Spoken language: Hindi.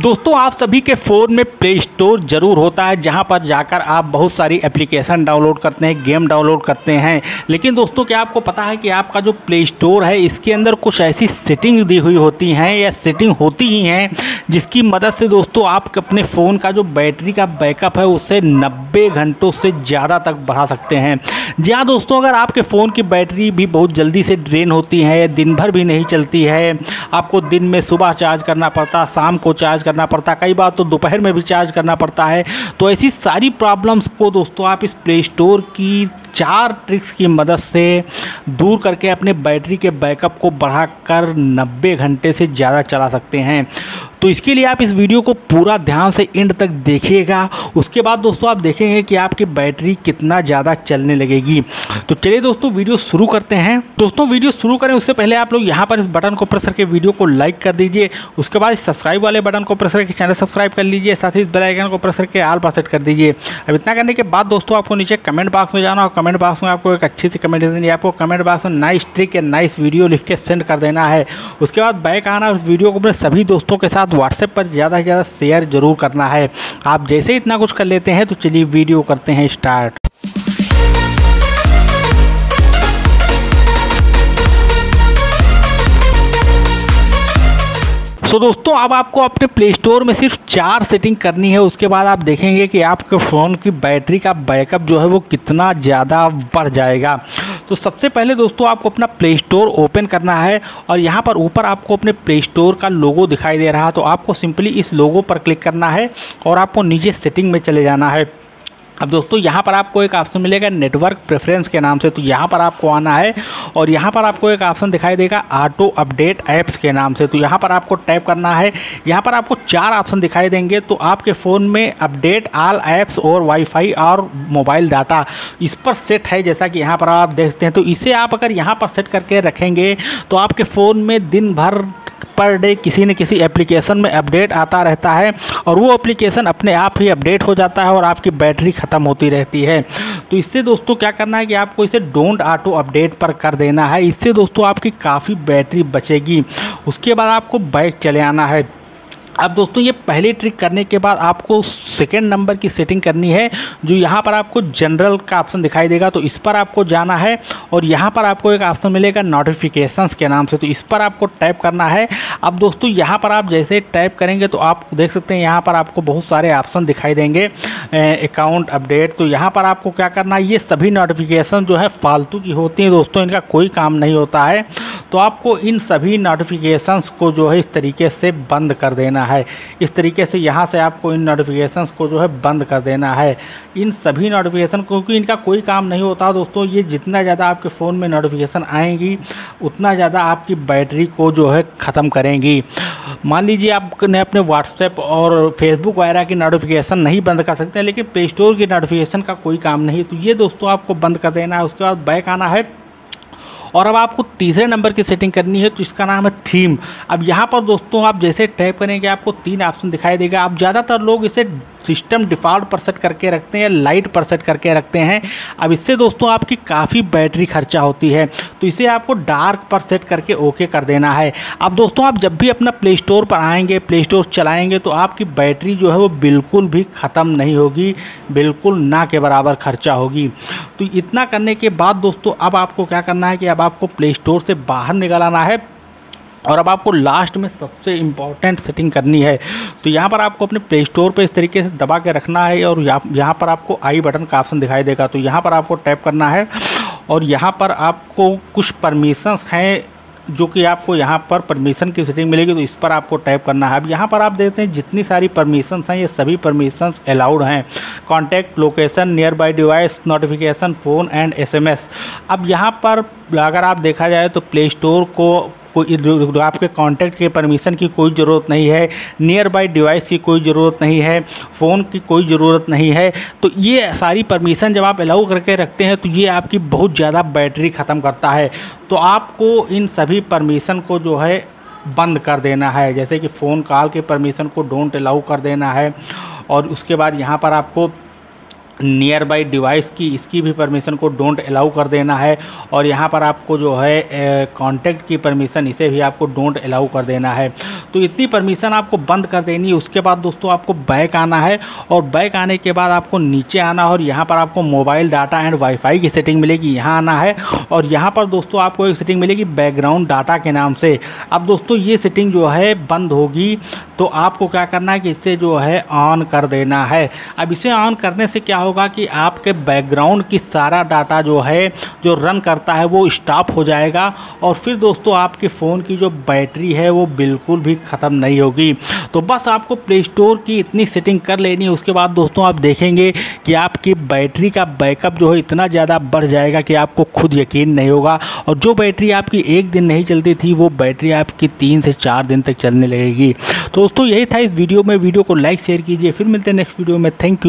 दोस्तों आप सभी के फ़ोन में प्ले स्टोर ज़रूर होता है, जहां पर जाकर आप बहुत सारी एप्लीकेशन डाउनलोड करते हैं, गेम डाउनलोड करते हैं। लेकिन दोस्तों क्या आपको पता है कि आपका जो प्ले स्टोर है इसके अंदर कुछ ऐसी सेटिंग दी हुई होती हैं या सेटिंग होती ही हैं जिसकी मदद से दोस्तों आप अपने फ़ोन का जो बैटरी का बैकअप है उससे 90 घंटों से ज़्यादा तक बढ़ा सकते हैं। जी हाँ दोस्तों, अगर आपके फ़ोन की बैटरी भी बहुत जल्दी से ड्रेन होती है, दिन भर भी नहीं चलती है, आपको दिन में सुबह चार्ज करना पड़ता, शाम को चार्ज करना पड़ता, कई बार तो दोपहर में भी चार्ज करना पड़ता है, तो ऐसी सारी प्रॉब्लम्स को दोस्तों आप इस प्ले स्टोर की 4 ट्रिक्स की मदद से दूर करके अपने बैटरी के बैकअप को बढ़ाकर 90 घंटे से ज़्यादा चला सकते हैं। तो इसके लिए आप इस वीडियो को पूरा ध्यान से एंड तक देखिएगा। उसके बाद दोस्तों आप देखेंगे कि आपकी बैटरी कितना ज़्यादा चलने लगेगी। तो चलिए दोस्तों वीडियो शुरू करते हैं। दोस्तों वीडियो शुरू करें उससे पहले आप लोग यहाँ पर इस बटन को प्रेस करके वीडियो को लाइक कर दीजिए। उसके बाद इस सब्सक्राइब वाले बटन को प्रेस करके चैनल सब्सक्राइब कर लीजिए, साथ ही बेल आइकन को प्रेस करके ऑल पर सेट कर दीजिए। अब इतना करने के बाद दोस्तों आपको नीचे कमेंट बॉक्स में जाना और कमेंट बॉक्स में आपको एक अच्छी सी कमेंट देनी है। आपको कमेंट बॉक्स में नाइस ट्रिक या नाइस वीडियो लिख के सेंड कर देना है। उसके बाद बैक आना, उस वीडियो को अपने सभी दोस्तों के साथ व्हाट्सएप पर ज़्यादा से ज़्यादा शेयर जरूर करना है। आप जैसे ही इतना कुछ कर लेते हैं तो चलिए वीडियो करते हैं स्टार्ट। तो दोस्तों अब आपको अपने प्ले स्टोर में सिर्फ 4 सेटिंग करनी है। उसके बाद आप देखेंगे कि आपके फ़ोन की बैटरी का बैकअप जो है वो कितना ज़्यादा बढ़ जाएगा। तो सबसे पहले दोस्तों आपको अपना प्ले स्टोर ओपन करना है और यहाँ पर ऊपर आपको अपने प्ले स्टोर का लोगो दिखाई दे रहा है, तो आपको सिंपली इस लोगो पर क्लिक करना है और आपको नीचे सेटिंग में चले जाना है। अब दोस्तों यहाँ पर आपको एक ऑप्शन मिलेगा नेटवर्क प्रेफरेंस के नाम से, तो यहाँ पर आपको आना है और यहाँ पर आपको एक ऑप्शन दिखाई देगा ऑटो अपडेट ऐप्स के नाम से, तो यहाँ पर आपको टैप करना है। यहाँ पर आपको 4 ऑप्शन दिखाई देंगे, तो आपके फ़ोन में अपडेट ऑल ऐप्स और वाईफाई और मोबाइल डाटा इस पर सेट है, जैसा कि यहाँ पर आप देखते हैं। तो इसे आप अगर यहाँ पर सेट करके रखेंगे तो आपके फ़ोन में दिन भर पर डे किसी न किसी एप्लीकेशन में अपडेट आता रहता है और वो एप्लीकेशन अपने आप ही अपडेट हो जाता है और आपकी बैटरी ख़त्म होती रहती है। तो इससे दोस्तों क्या करना है कि आपको इसे डोंट ऑटो अपडेट पर कर देना है। इससे दोस्तों आपकी काफ़ी बैटरी बचेगी। उसके बाद आपको बैक चले आना है। अब दोस्तों ये पहली ट्रिक करने के बाद आपको सेकेंड नंबर की सेटिंग करनी है, जो यहाँ पर आपको जनरल का ऑप्शन दिखाई देगा, तो इस पर आपको जाना है और यहाँ पर आपको एक ऑप्शन मिलेगा नोटिफिकेशंस के नाम से, तो इस पर आपको टैप करना है। अब दोस्तों यहाँ पर आप जैसे टैप करेंगे तो आप देख सकते हैं यहाँ पर आपको बहुत सारे ऑप्शन दिखाई देंगे अकाउंट अपडेट। तो यहाँ पर आपको क्या करना है, ये सभी नोटिफिकेशन जो है फालतू की होती हैं दोस्तों, इनका कोई काम नहीं होता है। तो आपको इन सभी नोटिफिकेशंस को जो है इस तरीके से बंद कर देना है। इस तरीके से यहाँ से आपको इन नोटिफिकेशंस को जो है बंद कर देना है, इन सभी नोटिफिकेशन, क्योंकि इनका कोई काम नहीं होता दोस्तों। ये जितना ज़्यादा आपके फ़ोन में नोटिफिकेशन आएंगी उतना ज़्यादा आपकी बैटरी को जो है ख़त्म करेंगी। मान लीजिए आपने अपने व्हाट्सएप और फेसबुक वगैरह की नोटिफिकेशन नहीं बंद कर सकते, लेकिन प्ले स्टोर की नोटिफिकेशन का कोई काम नहीं, तो ये दोस्तों आपको बंद कर देना है। उसके बाद बैक आना है और अब आपको तीसरे नंबर की सेटिंग करनी है, तो इसका नाम है थीम। अब यहाँ पर दोस्तों आप जैसे टैप करेंगे आपको 3 ऑप्शन दिखाई देगा। अब ज़्यादातर लोग इसे सिस्टम डिफ़ॉल्ट पर सेट करके रखते हैं, लाइट पर सेट करके रखते हैं। अब इससे दोस्तों आपकी काफ़ी बैटरी खर्चा होती है, तो इसे आपको डार्क पर सेट करके ओके कर देना है। अब दोस्तों आप जब भी अपना प्ले स्टोर पर आएंगे, प्ले स्टोर चलाएंगे, तो आपकी बैटरी जो है वो बिल्कुल भी ख़त्म नहीं होगी, बिल्कुल ना के बराबर खर्चा होगी। तो इतना करने के बाद दोस्तों अब आपको क्या करना है कि अब आपको प्ले स्टोर से बाहर निकल आना है और अब आपको लास्ट में सबसे इम्पॉर्टेंट सेटिंग करनी है। तो यहाँ पर आपको अपने प्ले स्टोर पे इस तरीके से दबा के रखना है और यहाँ पर आपको आई बटन का ऑप्शन दिखाई देगा, तो यहाँ पर आपको टैप करना है और यहाँ पर आपको कुछ परमिशंस हैं जो कि आपको यहाँ पर परमिशन की सेटिंग मिलेगी, तो इस पर आपको टैप करना है। अब यहाँ पर आप देखते हैं जितनी सारी परमिशंस हैं ये सभी परमिशंस अलाउड हैं। Contact, location, nearby device, notification, phone and SMS। अब यहाँ पर अगर आप देखा जाए तो प्ले स्टोर को कोई आपके कॉन्टैक्ट के परमिशन की कोई ज़रूरत नहीं है, नियर बाई डिवाइस की कोई ज़रूरत नहीं है, फ़ोन की कोई ज़रूरत नहीं है। तो ये सारी परमिशन जब आप अलाउ करके रखते हैं तो ये आपकी बहुत ज़्यादा बैटरी ख़त्म करता है। तो आपको इन सभी परमिशन को जो है बंद कर देना है, जैसे कि फ़ोन कॉल के परमिशन को डोंट अलाउ कर देना है और उसके बाद यहाँ पर आपको नियर बाई डिवाइस की, इसकी भी परमिशन को डोंट अलाउ कर देना है। और यहाँ पर आपको जो है कॉन्टैक्ट की परमिशन, इसे भी आपको डोंट अलाउ कर देना है। तो इतनी परमिशन आपको बंद कर देनी है। उसके बाद दोस्तों आपको बैक आना है, और बैक आने के बाद आपको नीचे आना है, और यहाँ पर आपको मोबाइल डाटा एंड वाईफाई की सेटिंग मिलेगी, यहाँ आना है। और यहाँ पर दोस्तों आपको एक सेटिंग मिलेगी बैकग्राउंड डाटा के नाम से। अब दोस्तों ये सेटिंग जो है बंद होगी, तो आपको क्या करना है कि इसे जो है ऑन कर देना है। अब इसे ऑन करने से क्या होगा कि आपके बैकग्राउंड की सारा डाटा जो है जो रन करता है वो स्टॉप हो जाएगा, और फिर दोस्तों आपके फ़ोन की जो बैटरी है वो बिल्कुल भी ख़त्म नहीं होगी। तो बस आपको प्ले स्टोर की इतनी सेटिंग कर लेनी है। उसके बाद दोस्तों आप देखेंगे कि आपकी बैटरी का बैकअप जो है इतना ज़्यादा बढ़ जाएगा कि आपको खुद यकीन नहीं होगा। और जो बैटरी आपकी एक दिन नहीं चलती थी, वो बैटरी आपकी 3 से 4 दिन तक चलने लगेगी। तो दोस्तों यही था इस वीडियो में। वीडियो को लाइक शेयर कीजिए। फिर मिलते हैं नेक्स्ट वीडियो में। Thank you.